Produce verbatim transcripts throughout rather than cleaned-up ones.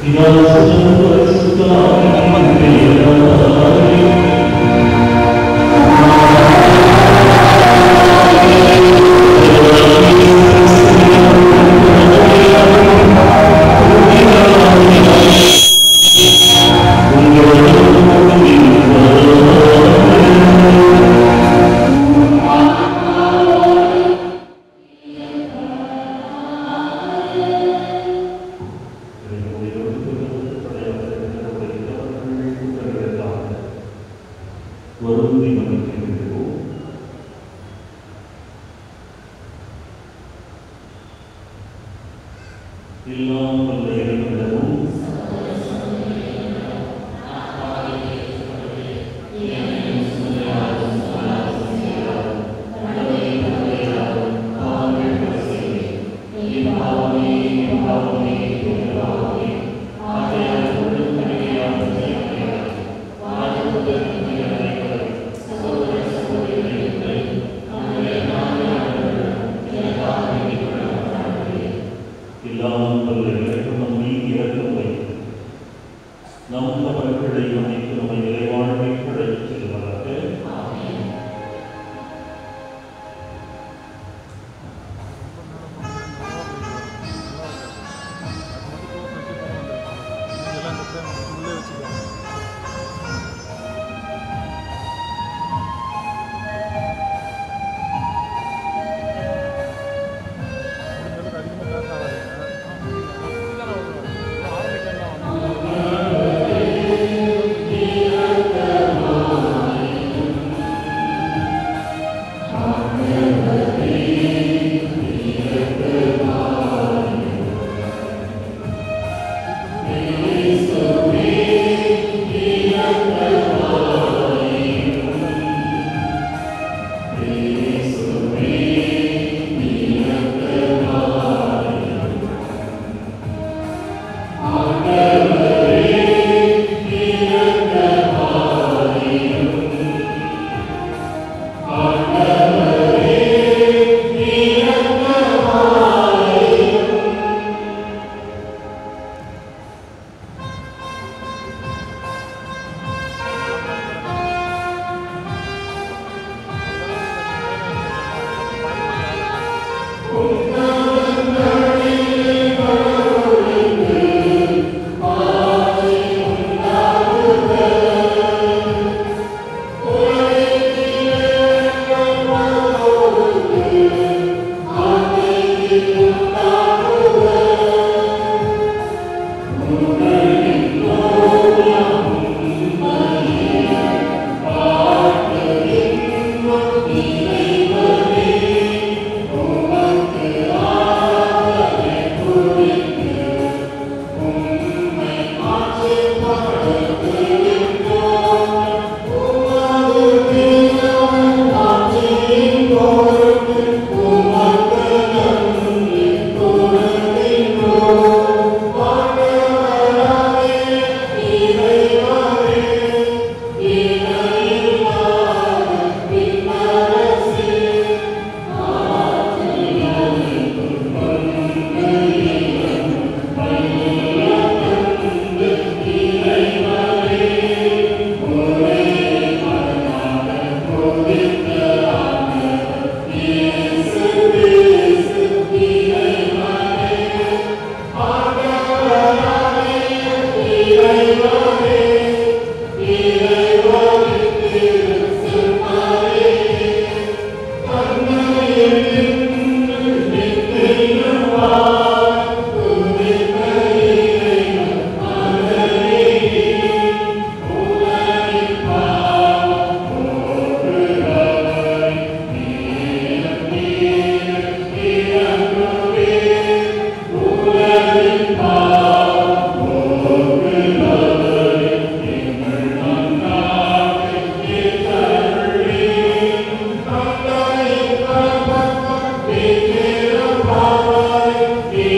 Amen.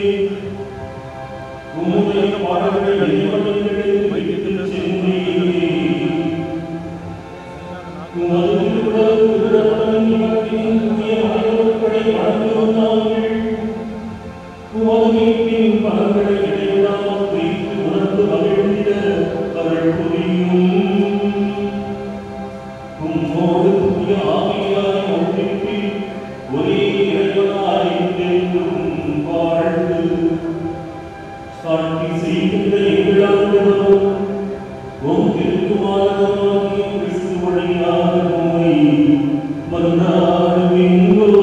உம்முடைய பாடல்கள் வெளிப்படுகிறது வைக்கின்ற செம்மை உமது உடல் திருடப்படும் இவற்றின் புதிய மறைவுகளை வழங்குவோம் நாங்கள் உமது மீட்பின் பலன்களை இடைவிடாமல் வைத்து உணர்ந்து மகிழ்ந்திட அவர்கள் புரியும் உம்மோடு புதிய ஆவியாய் ஒன்றிற்கு ஒரே இறைவனாய் என்றும் வாழ்ந்து சாட்சி செய்கின்ற எங்கள் ஆண்டவரும் உம் திருக்குமாரனாகிய கிறிஸ்து வழியாக உம்மை மன்றாடுகின்றோம்.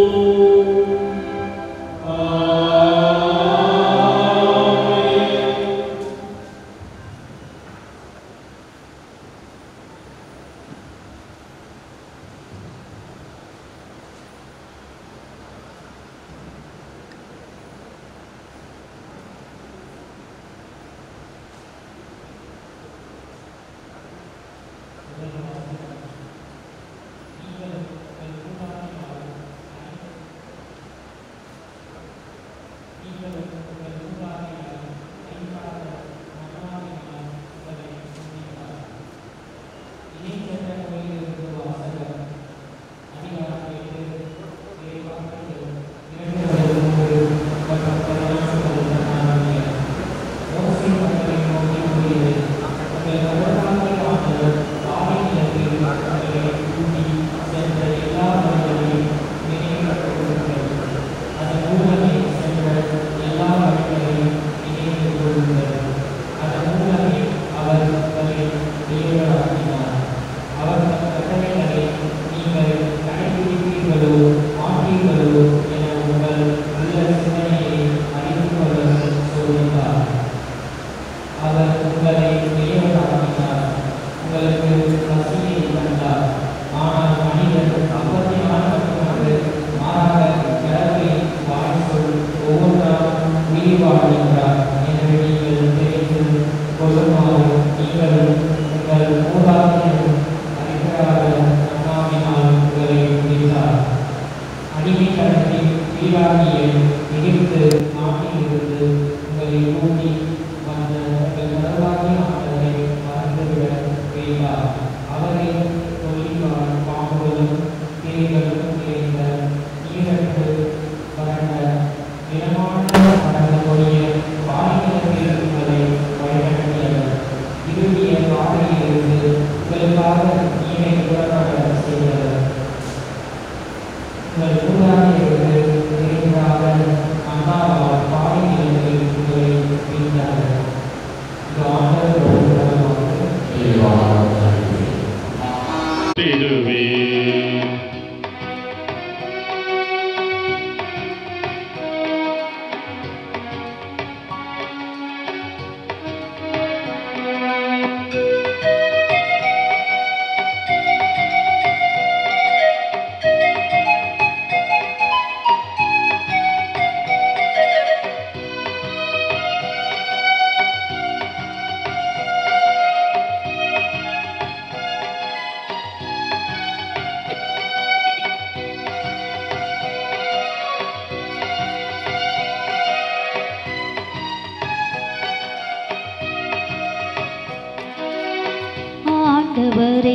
ஆண்டவரை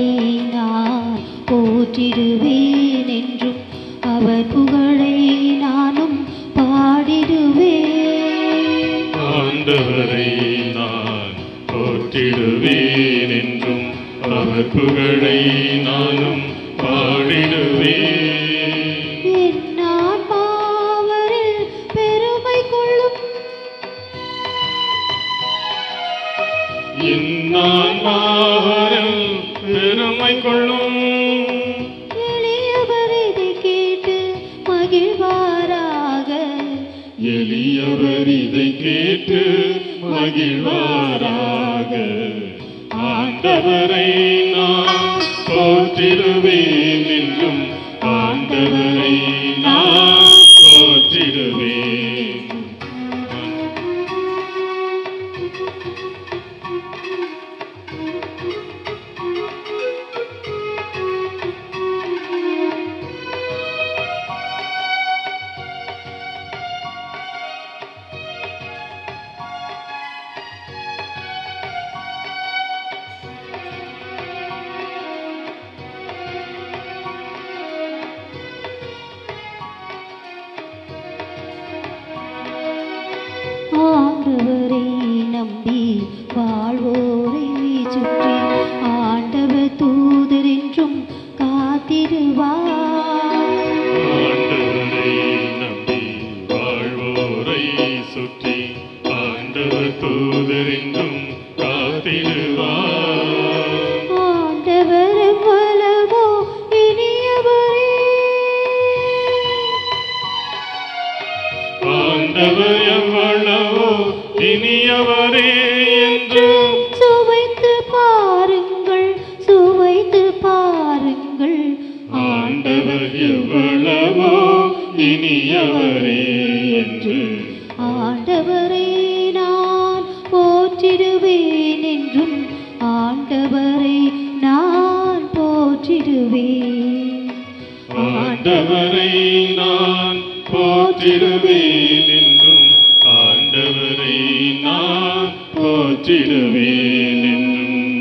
நான் போற்றிடுவேன் என்றும் அவர் புகழை நானும் பாடிடுவேன். ஆண்டவரை நான் போற்றிடுவேன் என்றும் அவர் புகழை நானும் பாடிடுவேன். என் ஆன்மாவரில் பெருமை கொள்ளும் என் ஆன்மாவரில் பெருமை கொள்ளும் எளியவர் இதை கேட்டு மகிழ்வாராக. எளியவர் இதை கேட்டு மகிழ்வாராக. ஆண்டவரை நான் போற்றிடுவேன் என்றும் ஆண்டவரை நான் போற்றிடுவேன். ஆண்டவரை நம்பி வாழ்வோரை சுற்றி ஆண்டவர் தூதர் என்றும் காத்திடுவார். ஆண்டவரை நம்பி வாழ்வோரை சுற்றி ஆண்டவர் தூதர் என்றும் காத்திடுவார். ஆண்டவர் எவ்வளவோ இனியவரே, ஆண்டவர் எவ்வளவோ இனியவரே என்று சுவைத்து பாருங்கள், சுவைத்து பாருங்கள். ஆண்டவர் எவ்வளவோ இனியவரே என்று ஆண்டவரை நான் போற்றிடுவேன் என்றும் ஆண்டவரை நான் போற்றிடுவேன். ஆண்டவரை நான் போற்றிடுவேன் என்றும் ஆண்டவரை நான் போற்றிடுவேன் என்றும்.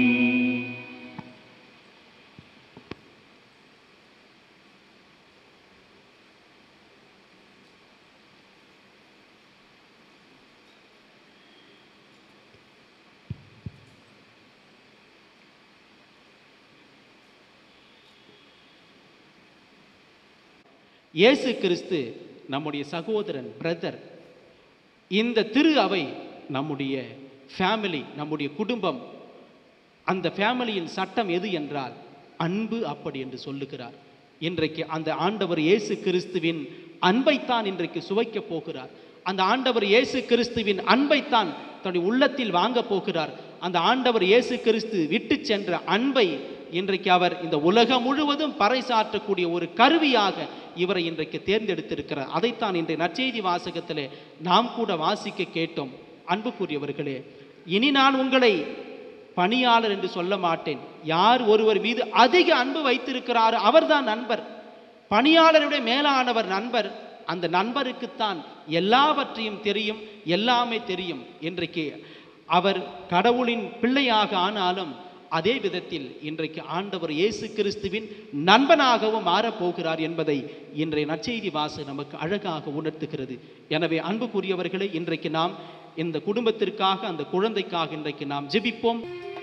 இயேசு கிறிஸ்து நம்முடைய சகோதரன், பிரதர். இந்த திரு அவை நம்முடைய ஃபேமிலி, நம்முடைய குடும்பம். அந்த ஃபேமிலியின் சட்டம் எது என்றால் அன்பு, அப்படி என்று சொல்லுகிறார். இன்றைக்கு அந்த ஆண்டவர் இயேசு கிறிஸ்துவின் அன்பைத்தான் இன்றைக்கு சுவைக்க போகிறார். அந்த ஆண்டவர் இயேசு கிறிஸ்துவின் அன்பைத்தான் தன்னுடைய உள்ளத்தில் வாங்க போகிறார். அந்த ஆண்டவர் இயேசு கிறிஸ்து விட்டு சென்ற அன்பை இன்றைக்கு அவர் இந்த உலகம் முழுவதும் பறைசாற்றக்கூடிய ஒரு கருவியாக இவரை இன்றைக்கு தேர்ந்தெடுத்திருக்கிறார். அதைத்தான் இன்றைய நற்செய்தி வாசகத்திலே நாம் கூட வாசிக்க கேட்டோம். அன்புக்குரியவர்களே, இனி நான் உங்களை பணியாளர் என்று சொல்ல மாட்டேன். யார் ஒருவர் மீது அதிக அன்பு வைத்திருக்கிறாரோ அவர்தான் நண்பர். பணியாளருடைய மேலானவர் நண்பர். அந்த நண்பருக்குத்தான் எல்லாவற்றையும் தெரியும், எல்லாமே தெரியும். இன்றைக்கு அவர் கடவுளின் பிள்ளையாக ஆனாலும் அதே விதத்தில் இன்றைக்கு ஆண்டவர் இயேசு கிறிஸ்துவின் நண்பனாகவும் மாறப்போகிறார் என்பதை இன்றைய நற்செய்தி வாசகம் நமக்கு அழகாக உணர்த்துகிறது. எனவே அன்புக்குரியவர்களே, இன்றைக்கு நாம் இந்த குடும்பத்திற்காக, அந்த குழந்தைக்காக இன்றைக்கு நாம் ஜெபிப்போம்.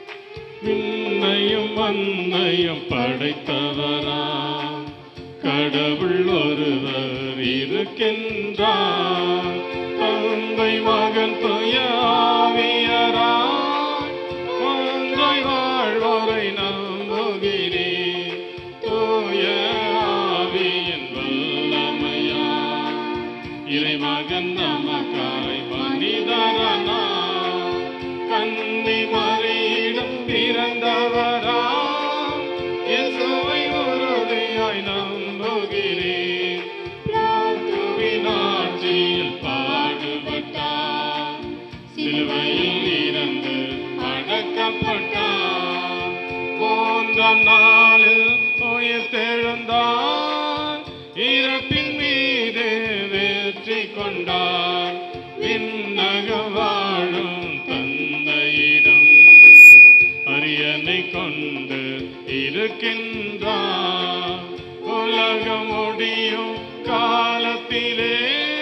விண்ணையும் மண்ணையும் படைத்தவரா கடவுள் ஒருவர் இருக்கின்றார். தந்தை, மகன், தூய ஆவியரா ஒன்றாய் வாழ்வோரை நம்புகிறேன். தூய ஆவியின் வல்லமையா இறைமகன் நமக்காய் மனிதரானார். கன்னி மரியிடம் பிறந்தவரா இயேசுவை உறுதியாய் நம்புகிறேன். பிலாத்துவின் ஆட்சியில் பாடுபட்டார், சிலுவையில் இறந்து அடக்கப்பட்டார். மூன்றாம் நாளில் உயிர்த்தெழுந்தார், இறப்பின் மீது வெற்றி கொண்டார். விண்ணகம் வாழும் தந்தையிடம் அரியணை கொண்டு இருக்கின்றார். உலகம் முடியும் காலத்திலே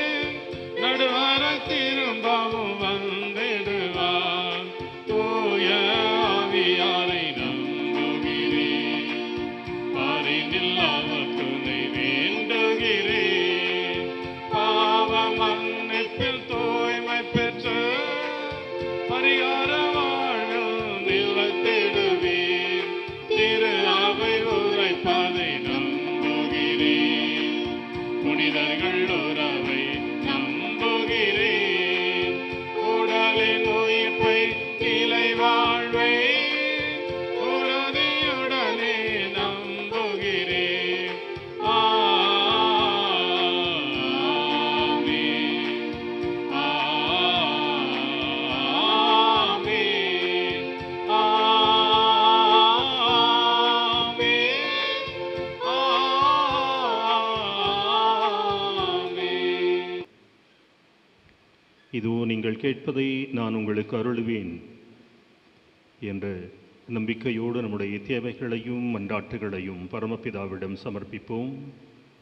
நடுவர திரும்பவும் வந்திடுவார். தூய ஆவியாரை நம்புகிறேன், பாரினில் அவர் துணை வேண்டுகிறேன். பாவ மன்னிப்பில் தூய்மை பெற்று பரிகார வாழ்வில் நிலைத்திடுவேன். திரு அவை உரைப்பதை நம்புகிறேன், புனிதர்கள் உறவை நம்புகிறேன். உடலின் உயிர்ப்பை நிலை வாழ்வை உறுதியுடனே நம்புகிறேன். ஆமென், ஆமென், ஆமென். இதோ நீங்கள் கேட்பதை நான் உங்களுக்கு அருளுவேன் என்ற நம்பிக்கையோடு நம்முடைய தேவைகளையும் மன்றாட்டுகளையும் பரமபிதாவிடம் சமர்ப்பிப்போம்.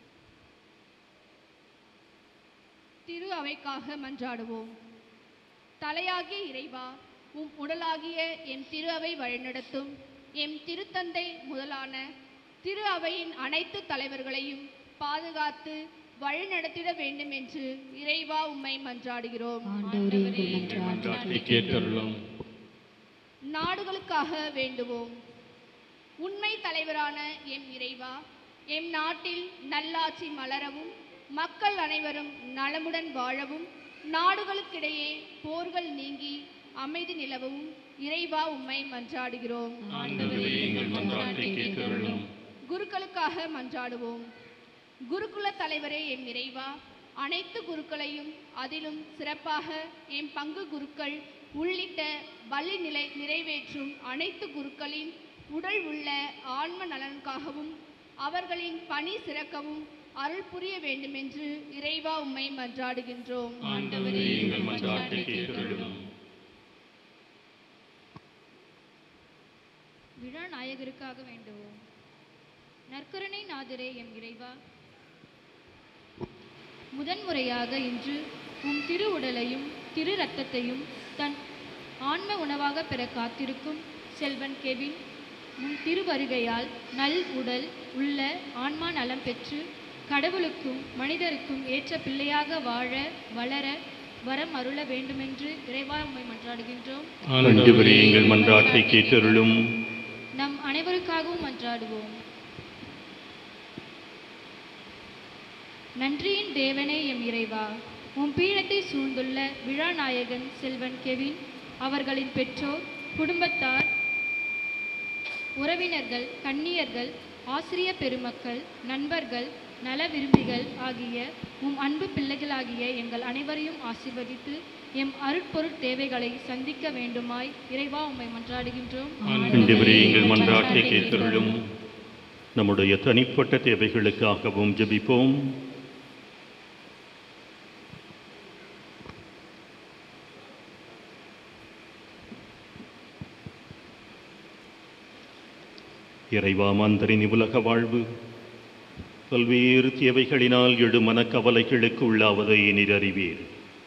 திரு அவைக்காக மன்றாடுவோம். தலையாகிய இறைவா, உம் உடலாகிய எம் திரு அவை வழிநடத்தும் எம் திருத்தந்தை முதலான திரு அவையின் அனைத்து தலைவர்களையும் பாதுகாத்து வழிநடத்திட வேண்டும் என்று இறைவா உம்மை மன்றாடுகிறோம். நாடுகளுக்காக வேண்டுவோம். உண்மை தலைவரான எம் இறைவா, எம் நாட்டில் நல்லாட்சி மலரவும் மக்கள் அனைவரும் நலமுடன் வாழவும் நாடுகளுக்கிடையே போர்கள் நீங்கி அமைதி நிலவும் இறைவா உம்மை மன்றாடுகிறோம். குருக்களுக்காக மன்றாடுவோம். குருகுல தலைவரே எம் இறைவா, அனைத்து குருக்களையும் அதிலும் சிறப்பாக எம் பங்கு குருக்கள் உள்ளிட்ட பலி நிலை நிறைவேற்றும் அனைத்து குருக்களின் உடல் உள்ள ஆன்ம நலனுக்காகவும் அவர்களின் பணி சிறக்கவும் அருள் புரிய வேண்டும் என்று இறைவா உம்மை மன்றாடுகின்றோம். விழா நாயகருக்காக வேண்டுவோம். நற்கருணை நாதரே எம் இறைவா, முதன்முறையாக இன்று உம் திரு உடலையும் திரு இரத்தத்தையும் தன் ஆன்ம உணவாக பெற காத்திருக்கும் செல்வன் கெவின் உம் திருவருகையால் நல் உடல் உள்ள ஆன்மா நலம் பெற்று கடவுளுக்கும் மனிதருக்கும் ஏற்ற பிள்ளையாக வாழ வளர வரம் அருள வேண்டுமென்று இறைவா உம்மை மன்றாடுகின்றோம். எங்கள் மன்றாட்டை கேட்டருளும். நம் அனைவருக்காகவும் மன்றாடுவோம். நன்றியின் தேவனே எம் இறைவா, உம் பீடத்தை சூழ்ந்துள்ள விழா நாயகன் செல்வன் கெவின், அவர்களின் பெற்றோர், குடும்பத்தார், உறவினர்கள், கன்னியர்கள், ஆசிரிய பெருமக்கள், நண்பர்கள், நல விரும்பிகள் ஆகிய உம் அன்பு பிள்ளைகளாகிய எங்கள் அனைவரையும் ஆசீர்வதித்து எம் அருட்பொருட் தேவைகளை சந்திக்க வேண்டுமாய் இறைவா உம்மை மன்றாடுகின்றோம். எங்கள் மன்றாட்டை கேட்டருளும். நம்முடைய தனிப்பட்ட தேவைகளுக்காகவும் ஜெபிப்போம். இறைவா, மாந்தரின் உலக வாழ்வு பல்வேறு தேவைகளினால் எழு மனக்கவலைகளுக்கு உள்ளாவதை நீர் அறிவீர்.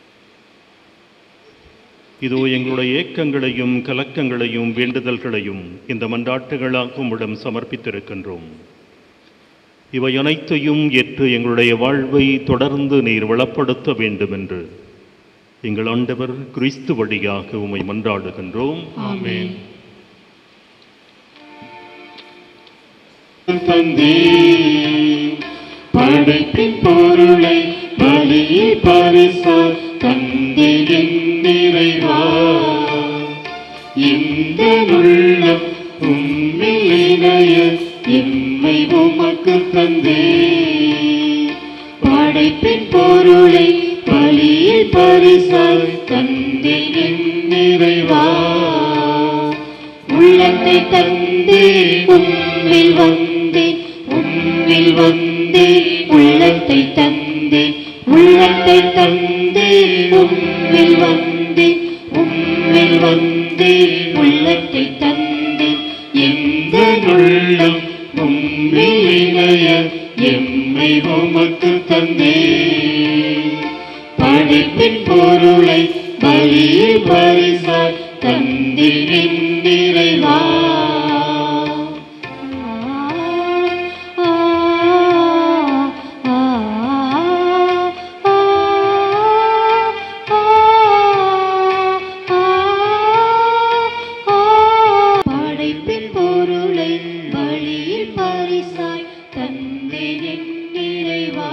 இதோ எங்களுடைய ஏக்கங்களையும் கலக்கங்களையும் வேண்டுதல்களையும் இந்த மன்றாட்டுகளாக உம்மிடம் சமர்ப்பித்திருக்கின்றோம். இவை அனைத்தையும் ஏற்று எங்களுடைய வாழ்வை தொடர்ந்து நீர் வளப்படுத்த வேண்டும் என்று எங்கள் ஆண்டவர் கிறிஸ்து வழியாக உம்மை மன்றாடுகின்றோம். ஆமென். தந்தே படைப்பின் பொருளை பலியில் பரிசால் தந்தே என் நிறைவா, இந்த உள்ளம் உம்மில் இணைய எம்மை உமக்கு தந்தே. படைப்பின் பொருளை பலியில் பரிசால் தந்தே என் நிறைவா, உள்ளத்தை தந்தே உம்மில் வந்தேன், உம்மில் வந்தேன், உள்ளத்தை தந்தேன், உள்ளத்தை தந்தேன், உம்மில் வந்தேன், உம்மில் வந்தேன், உள்ளத்தை தந்தேன். எந்த உள்ளம் உம்மில் இணைய எம்மை உமக்கு தந்தேன். படைப்பின் பொருளை பலியில் பரிசால் தந்தேன் என் நிறைவா. படைப்பின் பொருளை பலியில் பரிசால் தந்தேன் என் நிறைவா.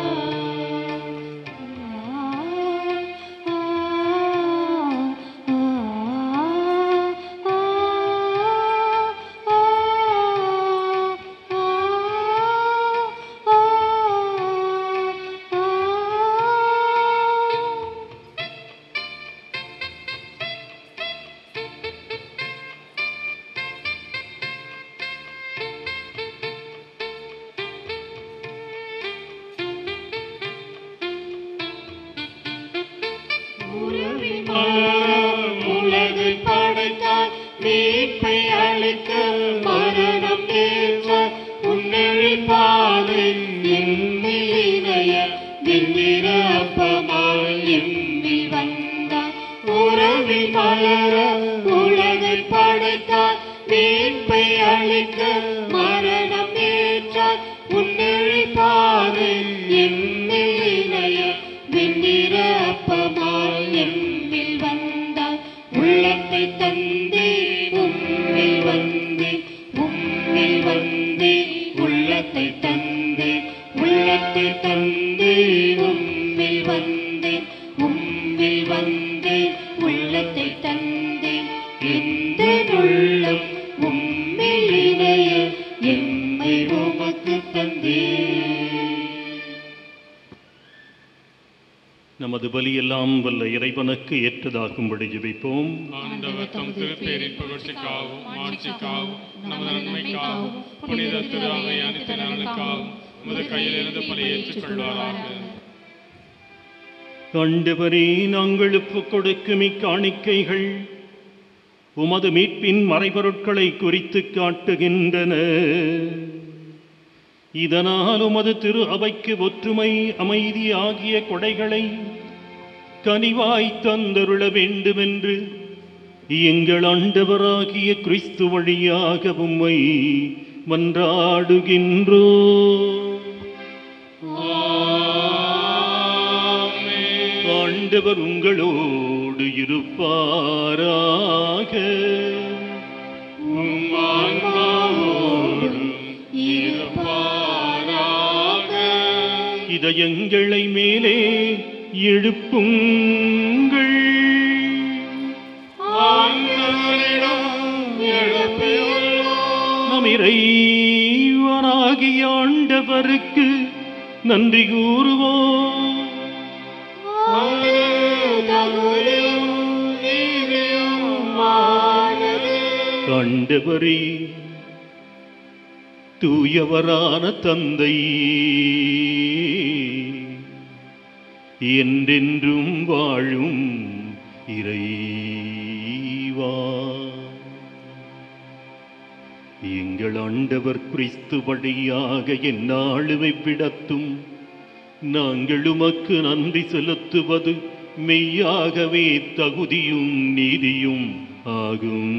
உலகை படைத்தார், மீட்பை அளிக்க மரணம் ஏற்றார். உன்னழி பாதை எம்மில் இணைய வெண்ணிற அப்பமாய் எம்மில் வந்தார். வாழ்வில் மலர உலகை படைத்தார், மீட்பை அளிக்க மரணம் ஏற்றார். உன்னெழி பாதை எம்மில் இணைய வெண்ணிற அப்பமாய் எம்மில் வந்தார். உள்ளத்தை தந்தே உம்மில் வந்தே, உம்மில் வந்தே உள்ளத்தை தந்தே, உள்ளத்தை தந்தே உம்மில் வந்தே, உம்மில் வந்தே உள்ளத்தை தந்தே. இந்த உள்ளம் உம்மில் இணைய எம்மை உமக்கு தந்தே. நமது பலியெல்லாம் வல்ல இறைவனுக்கு ஏற்றதாகும்படி ஜெபிப்போம். ஆண்டவர் தம் திருப்பேரின் புகழ்ச்சிக்காகவும் மாட்சிக்காகவும் நமது நன்மைக்காகவும் புனித திரு அவை அனைத்து நலனுக்காகவும் உமது கையிலிருந்து பலி ஏற்றுக் கொள்வாராக. ஆண்டவரே, நாங்கள் ஒப்புக் கொடுக்கும் இக்காணிக்கைகள் உமது மீட்பின் மறைபொருட்களை குறித்து காட்டுகின்றன. இதனால் உமது திரு அவைக்கு ஒற்றுமை, அமைதி ஆகிய கொடைகளை கனிவாய் தந்தருள வேண்டுமென்று எங்கள் ஆண்டவராகிய கிறிஸ்து வழியாக உம்மை மன்றாடுகின்றோ. ஆண்டவர் உங்களோடு இருப்பாராக. இதயங்களை மேலே எழுப்புங்கள். நம் இறைவனாகிய ஆண்டவருக்கு நன்றி கூறுவோம். ஆண்டவரே, தூயவரான தந்தை, என்றென்றும் வாழும் இறைவா, எங்கள் ஆண்டவர் கிறிஸ்து வழியாக எந்நாளும் எவ்விடத்தும் நாங்கள் உமக்கு நன்றி செலுத்துவது மெய்யாகவே தகுதியும் நீதியும் ஆகும்.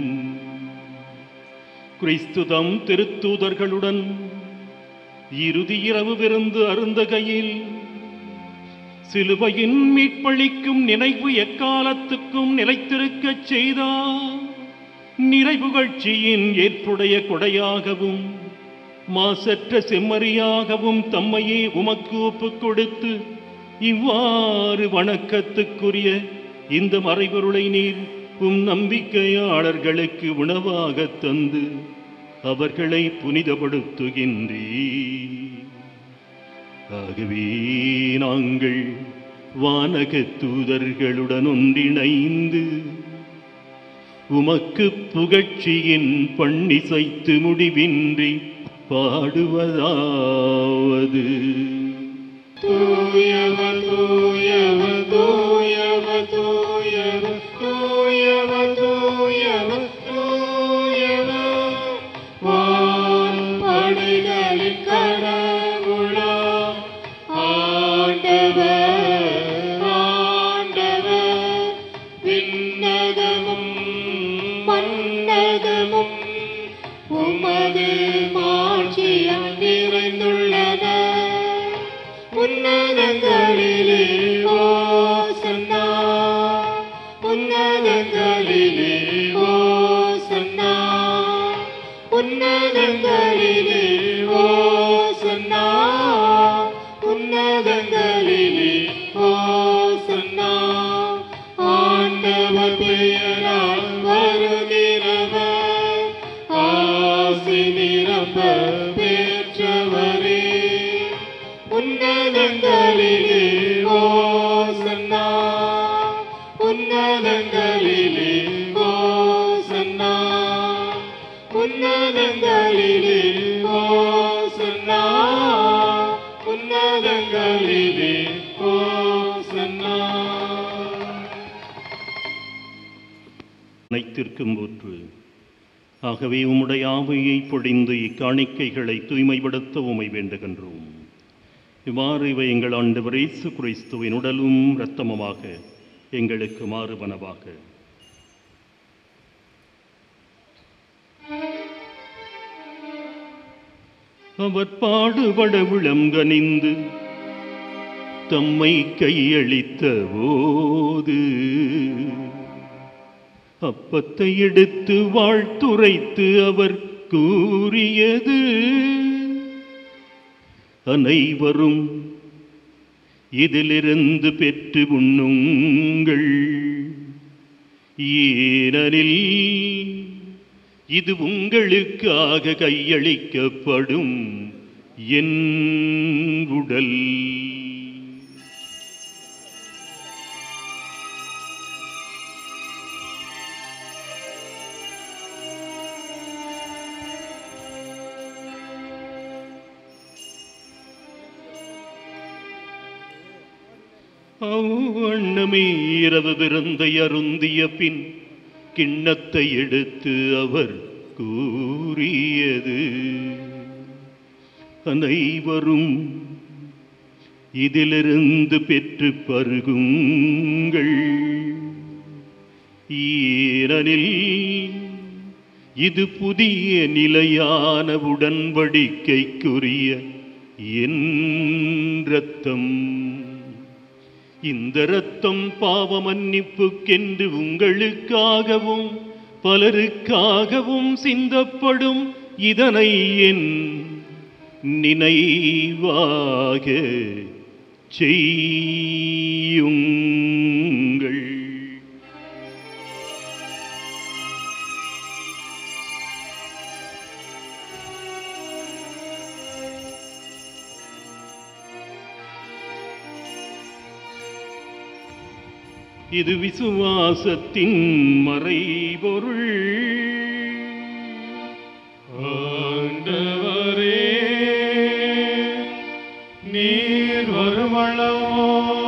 கிறிஸ்து தம் திருத்தூதர்களுடன் இறுதி இரவு விருந்து அருந்தகையில் சிலுவையின் மீட்பளிக்கும் நினைவு எக்காலத்துக்கும் நிலைத்திருக்கச் செய்தார். நிறைவுகழ்ச்சியின் ஏற்புடைய கொடையாகவும் மாசற்ற செம்மறியாகவும் தம்மையே உமக்கு ஒப்புக் கொடுத்து இவ்வாறு வணக்கத்துக்குரிய இந்த மறைபொருளை நீர் உம் நம்பிக்கையாளர்களுக்கு உணவாக தந்து அவர்களை புனிதப்படுத்துகின்றீர். ஆகவே நாங்கள் வானக தூதர்களுடன் ஒன்றிணைந்து உமக்கு புகழ்ச்சியின் பண்ணிசைத்து முடிவின்றி பாடுவதாவது. தூயவர் தூயவர் தூயவர் தூயவர் தூயவர் தூயவர் தூயவர் வான் படைகளின் கடவுளாம் ஆண்டவர் ஆண்டவர். விண்ணகமும் மன்னகமும் உமது மாட்சியால் நிறைந்துள்ளன. உன்னதங்களிலே ஓசன்னா, உன்னதங்களிலே ஓசன்னா, உன்னதங்களிலே ஓசன்னா, உன்னதங்களிலே ஓசன்னா. ஆண்டவர் பெயரால் வருகிறவர் ஆசி நிரம்ப பெற்றவரே. உன்னதங்களிலே ஓசன்னா, உன்னதங்களிலே ஓசன்னா, உன்னதங்களிலே ஓசன்னா, உன்னதங்களிலே ஓசன்னா. அனைத்திற்கும் ஊற்று. ஆகவே உம்முடைய ஆவியை பொழிந்து இக்காணிக்கைகளை தூய்மைப்படுத்த உம்மை வேண்டுகின்றோம். இவ்வாறு இவை எங்கள் ஆண்டவர் இயேசு கிறிஸ்துவின் உடலும் இரத்தமுமாக எங்களுக்கு மாறுவனவாக. அவர் பாடுபட விளங்கனிந்து தம்மை கையளித்த போது அப்பத்தை எடுத்து வாழ்த்துரைத்து அவர் கூறியது, அனைவரும் இதிலிருந்து பெற்று உண்ணுங்கள், ஏனெனில் இது உங்களுக்காக கையளிக்கப்படும் என் உடல். அவ்வண்ணமே இரவு விருந்தை அருந்திய பின் கிண்ணத்தை எடுத்து அவர் கூறியது, அனைவரும் இதிலிருந்து பெற்று பருகுங்கள், ஏனெனில் இது புதிய நிலையான உடன்படிக்கைக்குரிய என் இரத்தம். இந்த இரத்தம் பாவ மன்னிப்புக்கென்று உங்களுக்காகவும் பலருக்காகவும் சிந்தப்படும். இதனை என் நினைவாக செய்யுங்கள். இது விசுவாசத்தின் மறைபொருள். ஆண்டவரே, நீர் வருமளவோ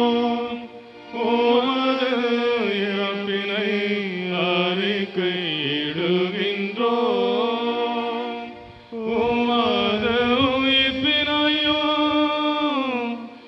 உமது இறப்பினை அறிக்கையிடுகின்றோம், உமது உயிர்ப்பினையும்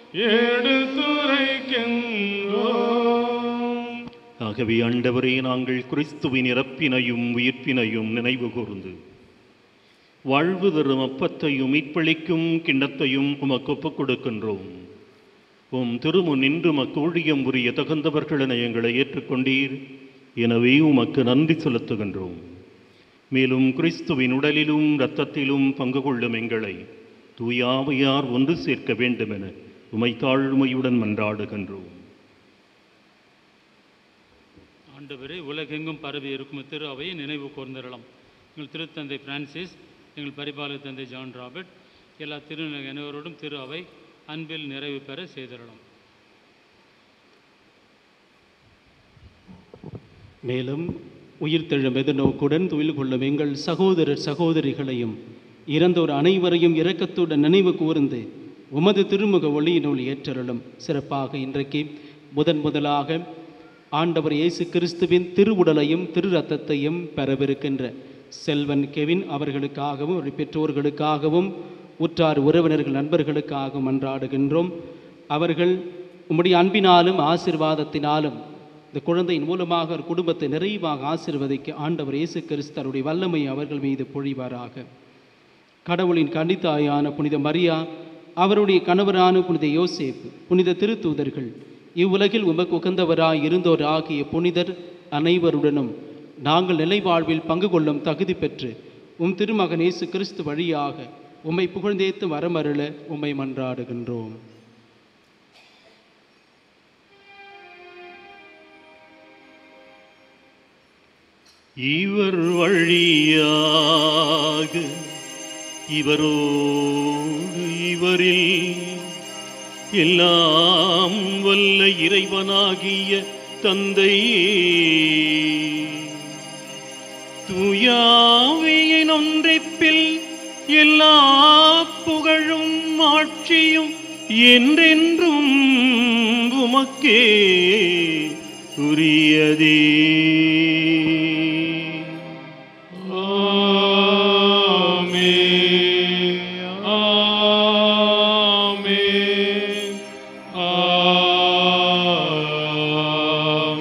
எடுத்துரைக்கின்றோம். ஆகவே ஆண்டவரே, நாங்கள் கிறிஸ்துவின் இறப்பினையும் உயிர்ப்பினையும் நினைவு கூர்ந்து வாழ்வு தரும் அப்பத்தையும் மீட்பளிக்கும் கிண்ணத்தையும் உமக்கு ஒப்புக் கொடுக்கின்றோம். உம் திருமுன் நின்று உமக்கு ஊழியம் புரிய தகுந்தவர்களென எங்களை ஏற்றுக்கொண்டீர். எனவே உமக்கு நன்றி செலுத்துகின்றோம். மேலும் கிறிஸ்துவின் உடலிலும் இரத்தத்திலும் பங்கு கொள்ளும் எங்களை தூயாவையார் ஒன்று சேர்க்க வேண்டுமென உமை தாழ்மையுடன் மன்றாடுகின்றோம். ஆண்டவரே, உலகெங்கும் பரவி இருக்கும் திரு அவையை நினைவு கூர்ந்திரலாம். எங்கள் திருத்தந்தை பிரான்சிஸ், எங்கள் பரிபாலக தந்தை ஜான் ராபர்ட், எல்லா திரு அனைவரோடும் திரு அவை அன்பில் நிறைவு பெற செய்திடலாம். மேலும் உயிர்த்தெழும் எதிர்நோக்குடன் துயில் கொள்ளும் எங்கள் சகோதரர் சகோதரிகளையும் இறந்தோர் அனைவரையும் இரக்கத்துடன் நினைவு கூர்ந்து உமது திருமுக ஒளியினுள் ஏற்றருளும். சிறப்பாக இன்றைக்கு முதன் முதலாக ஆண்டவர் இயேசு கிறிஸ்துவின் திருவுடலையும் திரு இரத்தத்தையும் பெறவிருக்கின்ற செல்வன் கெவின் அவர்களுக்காகவும் அவருடைய பெற்றோர்களுக்காகவும் உற்றார் உறவினர்கள் நண்பர்களுக்காகவும் மன்றாடுகின்றோம். அவர்கள் உம்முடைய அன்பினாலும் ஆசீர்வாதத்தினாலும் இந்த குழந்தையின் மூலமாக ஒரு குடும்பத்தை நிறைவாக ஆசீர்வதிக்க ஆண்டவர் இயேசு கிறிஸ்து அவருடைய வல்லமை அவர்கள் மீது பொழிவாராக. கடவுளின் கன்னித்தாயான புனித மரியா, அவருடைய கணவரான புனித யோசேப்பு, புனித திருத்தூதர்கள், இவ்வுலகில் உமக்கு உகந்தவராய் இருந்தோர் ஆகிய புனிதர் அனைவருடனும் நாங்கள் நிலை வாழ்வில் பங்கு கொள்ளும் தகுதி பெற்று உம் திருமகன் இயேசு கிறிஸ்து வழியாக உம்மை புகழ்ந்தேத்து வரமருள உம்மை மன்றாடுகின்றோம். இவர் வழியாக இவரோடு இவரில் எல்லாம் வல்ல இறைவனாகிய தந்தையே, தூயாவியின் ஒன்றிப்பில் எல்லா புகழும் ஆட்சியும் என்றென்றும் உமக்கே உரியதே. ஆமென்.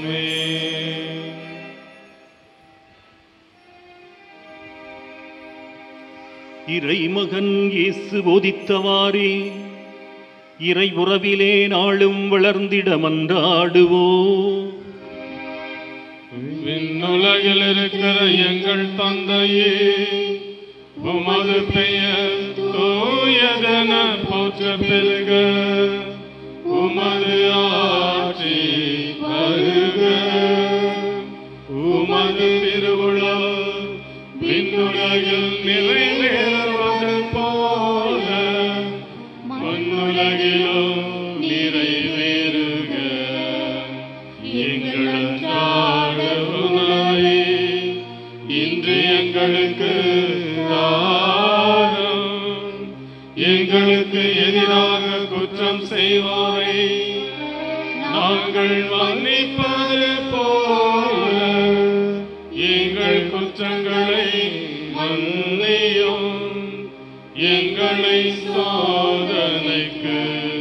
இறைமகன் இயேசு போதித்தவாறே இறை உறவிலே நாளும் வளர்ந்திட மன்றாடுவோம். விண்ணுலகில் இருக்கிற எங்கள் தந்தையே, உமது பெயர் தூயதென போற்றப் பெறுக. உமது ஆட்சி வருக. உமது திருவுளம் விண்ணுலகில் நிறைவேறுவது போல மண்ணுலகிலும் நிறைவேறுக. எங்கள் அன்றாட உணவை இன்று எங்களுக்கு தாரும். எங்களுக்கு எதிராக குற்றம் செய்வோரை நாங்கள் மன்னிப்பது போல எங்கள் குற்றங்களை மன்னியும். எங்களை சோதனைக்கு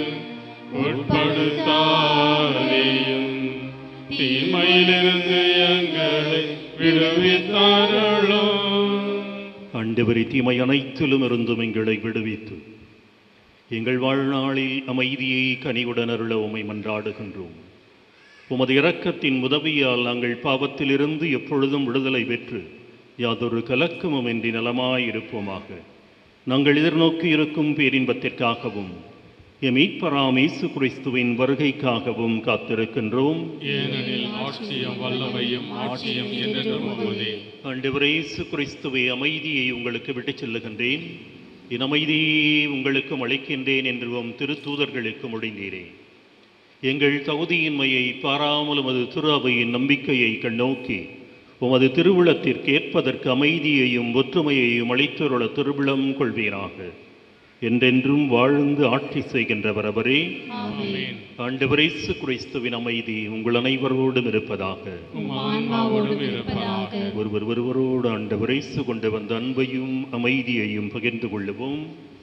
உட்படுத்தாதேயும், தீமையிலிருந்து எங்களை விடுவித்தாரளும். ஆண்டவரே, தீமை அனைத்திலும் இருந்தும் எங்களை விடுவித்து எங்கள் வாழ்நாளில் அமைதியை கனிவுடன் அருள உம்மை மன்றாடுகின்றோம். உமது இரக்கத்தின் உதவியால் நாங்கள் பாவத்திலிருந்து எப்பொழுதும் விடுதலை பெற்று யாதொரு கலக்கமும் இன்றி நலமாயிருப்போமாக. நாங்கள் எதிர்நோக்கி இருக்கும் பேரின்பத்திற்காகவும் எம் மீட்பராம் இயேசு கிறிஸ்துவின் வருகைக்காகவும் காத்திருக்கின்றோம். ஏனெனில் ஆட்சியும் வல்லமையும் ஆட்சியும் என்றென்றும் உமதே. ஆண்டவரே இயேசு கிறிஸ்துவே, அமைதியை உங்களுக்கு விட்டுச் செல்லுகின்றேன், என் அமைதியை உங்களுக்கும் அளிக்கின்றேன் என்று உம் திருத்தூதர்களுக்கு மொழிந்தீரே. எங்கள் தகுதியின்மையை பாராமல் உமது திரு அவையின் நம்பிக்கையை கண்ணோக்கி உமது திருவுளத்திற்கு ஏற்பதற்கு அமைதியையும் ஒற்றுமையையும் அளித்தருள திருவிழம் கொள்வீராக. என்றென்றும் வாழ்ந்து ஆட்சி செய்கின்றவர் அவரே. ஆமென். ஆண்டவர் இயேசு கிறிஸ்துவின் அமைதி உங்கள் அனைவரோடும் இருப்பதாக. உம் ஆன்மாவோடும் இருப்பதாக. ஒருவர் ஒருவரோடு ஆண்டவர் இயேசு கொண்டு வந்த அன்பையும் அமைதியையும் பகிர்ந்து கொள்ளுவோம்.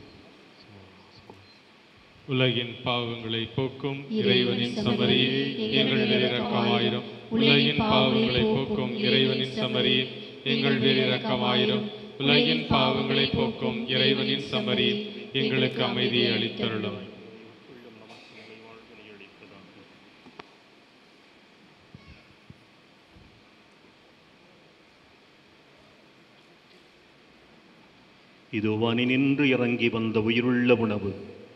உலகின் பாவங்களை போக்கும் இறைவனின் சமரியே, எங்கள் மேல் இரக்கமாயிரும். உலகின் பாவங்களை போக்கும் இறைவனின் சமரியே, எங்கள் மேல் இரக்கமாயிரும். உலகின் பாவங்களை போக்கும் இறைவனின் சமரியே, எங்களுக்கு அமைதியை அளித்தருளும். இதோ வானினின்று இறங்கி வந்த உயிருள்ள உணவு.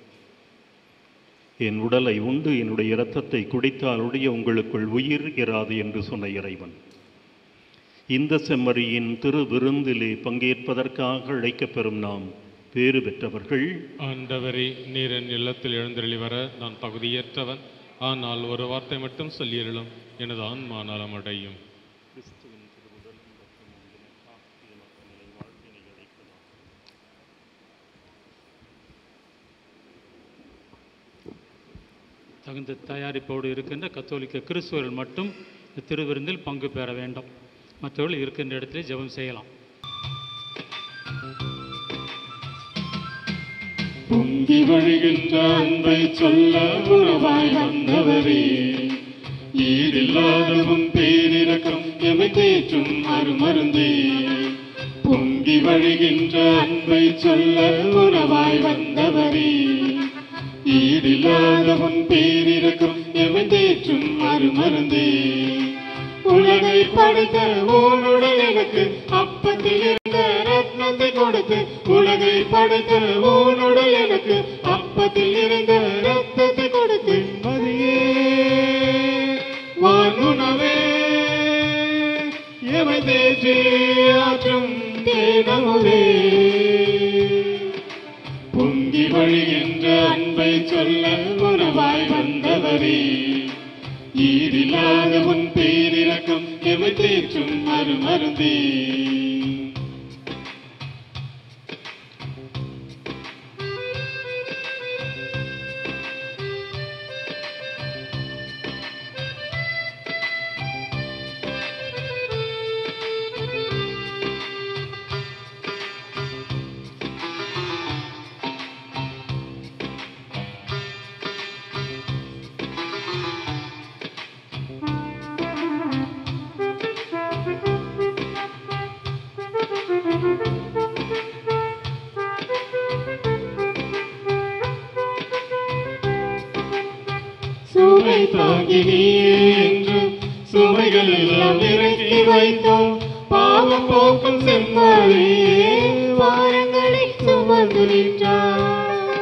என் உடலை உண்டு என்னுடைய இரத்தத்தை குடித்தால் உடைய உங்களுக்குள் உயிர் இராது என்று சொன்ன இறைவன். இந்த செம்மறியின் திரு விருந்திலே பங்கேற்பதற்காக அழைக்கப்பெறும் நாம் பேறு பெற்றவர்கள். ஆண்டவரே, நீர் என் இல்லத்தில் எழுந்தருளி வர நான் தகுதியற்றவன். ஆனால் ஒரு வார்த்தை மட்டும் சொல்லியருளும், எனது ஆன்மா நலமடையும். தகுந்த தயாரிப்போடு இருக்கின்ற கத்தோலிக்க கிறிஸ்துவர்கள் மட்டும் இந்த திருவிருந்தில் பங்கு பெற வேண்டும். மற்றவர்கள் இருக்கின்ற இடத்திலே ஜெபம் செய்யலாம். பொங்கி வழிகின்ற அன்பை சொல்ல உறவாய் வந்தவரே, ஈடில்லாதவும் பேரிரக்கம் எமை தேற்றும் அருமருந்தே. பொங்கி வழிகின்ற அன்பை சொல்ல உறவாய் வந்தவரே, ஈடில்லாதவும் பேரிரக்கம் எமை தேற்றும் அருமருந்தே. உலகை படைத்த உன்னுடல் எனக்கு அப்பத்தில் இருந்த ரத்னத்தை கொடுத்து, உலகை படைத்த உன்னுடல் எனக்கு அப்பத்தில் இருந்த ரத்தத்தை கொடுத்து, மதியே வானுணவே எமை தேற்றி ஆற்றும் தேனமுதே. பொங்கி வழிகின்ற அன்பை சொல்ல உறவாய் வந்தவரே, ஈடில்லாத உன் பேரிரக்கம் எமை தேற்றும் அருமருந்தே. தாங்கி நீயே என்றும் சுமைகள் எல்லாம் இறக்கி வைத்தோம். பாவம் போக்கும் செம்மறியே பாரங்களை சுமந்து நின்றார்.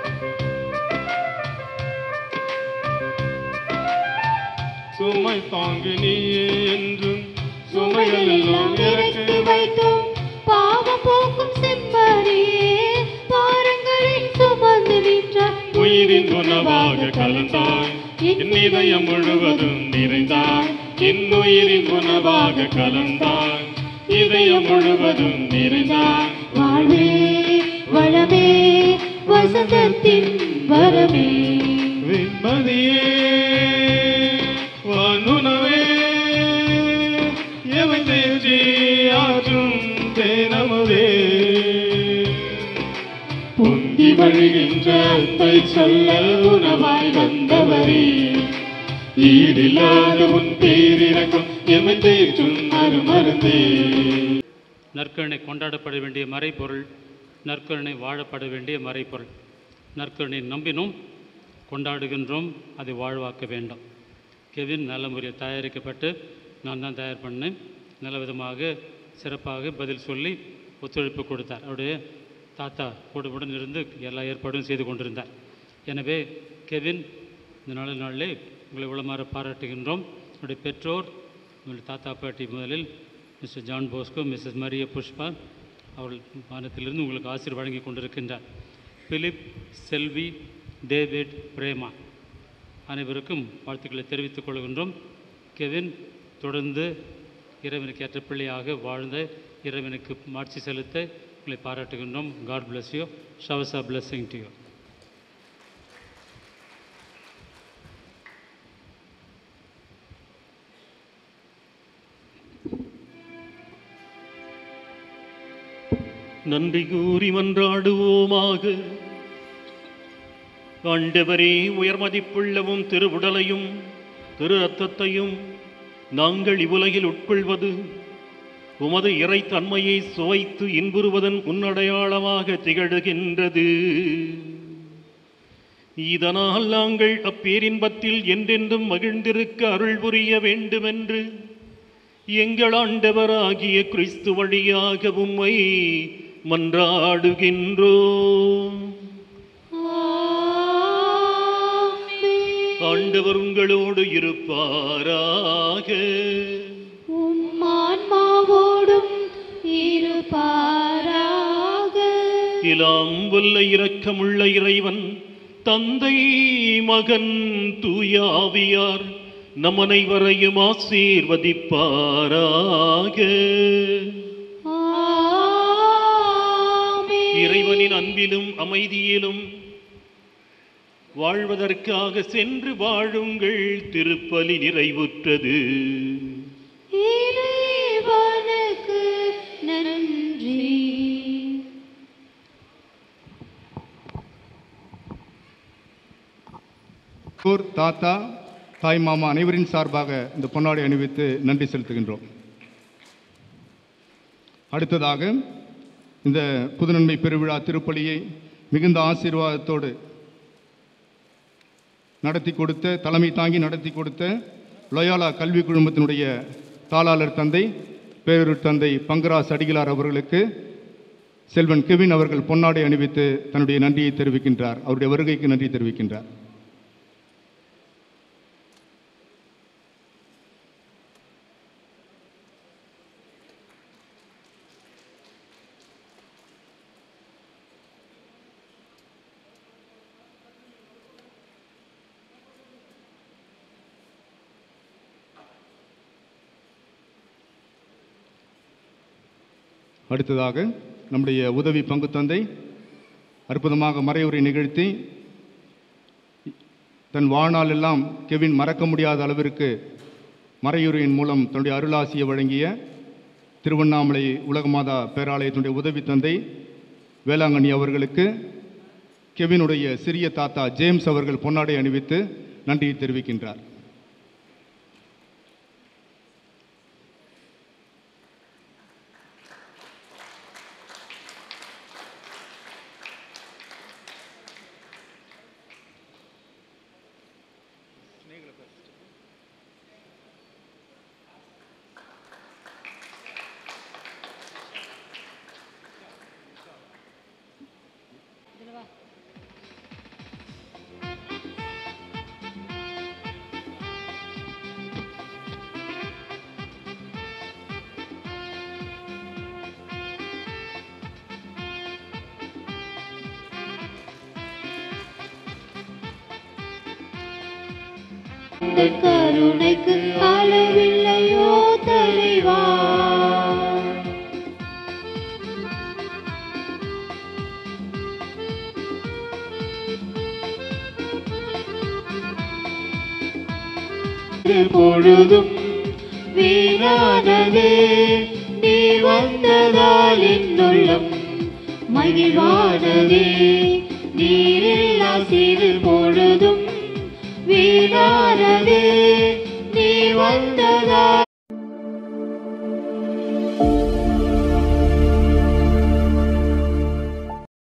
சுமை தாங்கி நீயே என்றும் சுமைகள் எல்லாம் இறக்கி வைத்தோம். பாவம் போக்கும் செம்மறியே பாரங்களை சுமந்து நின்றார். உயிரின் உணவாக கலந்தாய் என் இதயம் முழுவதும் நிறைந்தாய். என் உயிரின் உணவாக கலந்தாய் இதயம் முழுவதும் நிறைந்தாய். வாழ்வே வளமே வசந்தத்தின் வரமே வெண்மதியே வானுணவே எவை தேற்றி ஆற்றும் தேனமுதே. பொங்கி வழிகின்ற அன்பை சொல்ல உணவாய் வந்தவரே ஈடில்லாத உன் பேரிறக்கம் எமை தேற்றும் அருமருந்தே. நற்கருணை கொண்டாடப்பட வேண்டிய மறைபொருள், நற்கருணை வாழப்பட வேண்டிய மறைபொருள். நற்கருணை நம்பினோம், கொண்டாடுகின்றோம், அதை வாழ்வாக்க வேண்டும். கெவின் நல்ல முறையில் தயாரிக்கப்பட்டு நான் தான் தயார் பண்ணேன். நல்ல விதமாக சிறப்பாக பதில் சொல்லி ஒத்துழைப்பு கொடுத்தார். அவருடைய தாத்தா கூடவுடன் இருந்து எல்லா ஏற்பாடும் செய்து கொண்டிருந்தார். எனவே கெவின் இந்த நல்ல நாளிலே உங்களை உளமாற பாராட்டுகின்றோம். அவருடைய பெற்றோர், உங்களுடைய தாத்தா பாட்டி முதலில் mister John Bosco, missus Mariya Pushpa அவர்கள் வானத்திலிருந்து உங்களுக்கு ஆசீர் வழங்கி கொண்டிருக்கின்றார். பிலிப், செல்வி, டேவிட், பிரேமா அனைவருக்கும் வாழ்த்துக்களை தெரிவித்துக் கொள்கின்றோம். கெவின் தொடர்ந்து இறைவனுக்கு ஏற்ற பிள்ளையாக வாழ்ந்த இறைவனுக்கு மாட்சி செலுத்த உங்களை பாராட்டுகின்றோம். God bless you. Showers of blessing to you. நன்றி கூறி மன்றாடுவோமாக. ஆண்டவரே, உயர்மதிப்புள்ளவும் திருவுடலையும் திரு ரத்தத்தையும் நாங்கள் இவ்வுலகில் உட்கொள்வது உமது இறை தன்மையை சுவைத்து இன்புறுவதன் முன்னடையாளமாக திகழ்கின்றது. இதனால் நாங்கள் அப்பேரின்பத்தில் என்றென்றும் மகிழ்ந்திருக்க அருள் புரிய வேண்டுமென்று எங்கள் ஆண்டவராகிய கிறிஸ்து வழியாக உம்மை மன்றாடுகின்றோம். ஆண்டவர் உங்களோடு இருப்பாராக. உம் ஆன்மாவோடும் இருப்பாராக. இலாம் வல்ல இரக்கமுள்ள இறைவன் தந்தை, மகன், தூய ஆவியார் நம் அனைவரையும் ஆசீர்வதிப்பாராக. இறைவனின் அன்பிலும் அமைதியிலும் வாழ்வதற்காக சென்று வாழுங்கள். திருப்பலி நிறைவுற்றது. இறைவனுக்கு நன்றி. தாத்தா, தாய் மாமா அனைவரின் சார்பாக இந்த பொன்னாடை அணிவித்து நன்றி செலுத்துகின்றோம். அடுத்ததாக இந்த புதுநன்மை பெருவிழா திருப்பலியை மிகுந்த ஆசீர்வாதத்தோடு நடத்தி கொடுத்த, தலைமை தாங்கி நடத்தி கொடுத்த லொயாலா கல்வி குழுமத்தினுடைய தாளாளர் தந்தை, பேரூர் தந்தை பங்கராஸ் அடிகளார் அவர்களுக்கு செல்வன் கெவின் அவர்கள் பொன்னாடை அணிவித்து தன்னுடைய நன்றியை தெரிவிக்கின்றார். அவருடைய வருகைக்கு நன்றி தெரிவிக்கின்றார். அடுத்ததாக நம்முடைய உதவி பங்கு தந்தை அற்புதமாக மறைவுரை நிகழ்த்தி தன் வாழ்நாள் எல்லாம் கெவின் மறக்க முடியாத அளவிற்கு மறையுரையின் மூலம் தன்னுடைய அருளாசியை வழங்கிய திருவண்ணாமலை உலகமாதா பேராலயத்தினுடைய உதவி தந்தை வேளாங்கண்ணி அவர்களுக்கு கெவினுடைய சிறிய தாத்தா ஜேம்ஸ் அவர்கள் பொன்னாடை அணிவித்து நன்றியை தெரிவிக்கின்றார். உந்தன் கருணைக்கு அளவில்லையோ தலைவா. பொழுதும் வீணானதே, நீ வந்ததால் என்னுள்ளம் மகிழ்வானதே. நீரில்லா சிறு பொழுதும் வீணானதே, நீ வந்ததால்